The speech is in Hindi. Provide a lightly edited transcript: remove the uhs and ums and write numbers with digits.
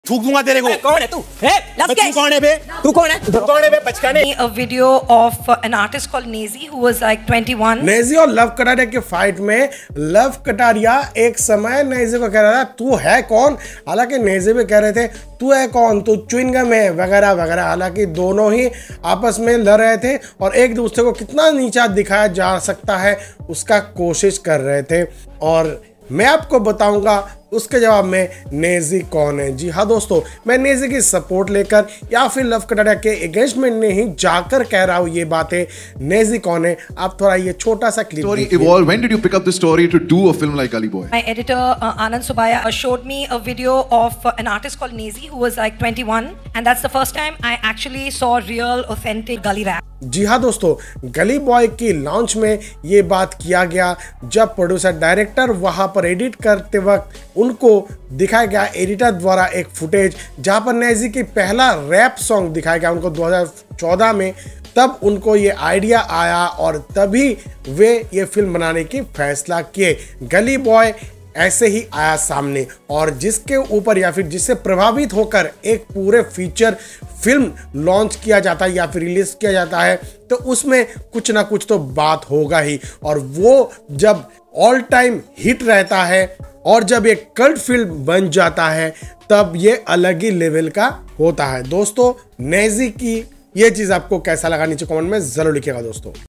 थूक दूंगा तेरे को। कौन है तू? तू कौन है बे? तू कौन है? तू कौन है बे? बचकाने। A video of an artist called Nezi who was like 21. Naezy और लव कटारिया के फाइट में लव कटारिया एक समय नेजी को कह रहा था तू है कौन, हालांकि नेजी भी कह रहे थे तू है कौन, तू च्युइंगम है वगैरह वगैरह। हालांकि दोनों ही आपस में लड़ रहे थे और एक दूसरे को कितना नीचा दिखाया जा सकता है उसका कोशिश कर रहे थे, और मैं आपको बताऊंगा उसके जवाब में नेजी कौन है। जी हाँ दोस्तों, मैं नेजी की सपोर्ट लेकर या फिर लव कटारिया के अगेंस्ट में नहीं जाकर कह रहा हूँ ये बातें। नेजी कौन है, आप थोड़ा ये छोटा सा clip story evolved. When did you pick up the story to do a film like Gully Boy? My editor Anand Subaya showed me a video of an artist called Nezi who was like 21, and that's the first time I actually saw real authentic gully rap. जी हाँ दोस्तों, गली बॉय की लॉन्च में ये बात किया गया जब प्रोड्यूसर डायरेक्टर वहां पर एडिट करते वक्त उनको दिखाया गया एडिटर द्वारा एक फुटेज जहां पर नेजी की पहला रैप सॉन्ग दिखाया गया उनको 2014 में। तब उनको ये आइडिया आया और तभी वे ये फिल्म बनाने की फैसला किए। गली बॉय ऐसे ही आया सामने और जिसके ऊपर या फिर जिससे प्रभावित होकर एक पूरे फीचर फिल्म लॉन्च किया जाता है या फिर रिलीज किया जाता है तो उसमें कुछ ना कुछ तो बात होगा ही, और वो जब ऑल टाइम हिट रहता है और जब एक कल्ट फिल्म बन जाता है तब ये अलग ही लेवल का होता है। दोस्तों, नेजी की ये चीज आपको कैसा लगा नीचे कमेंट में जरूर लिखिएगा दोस्तों।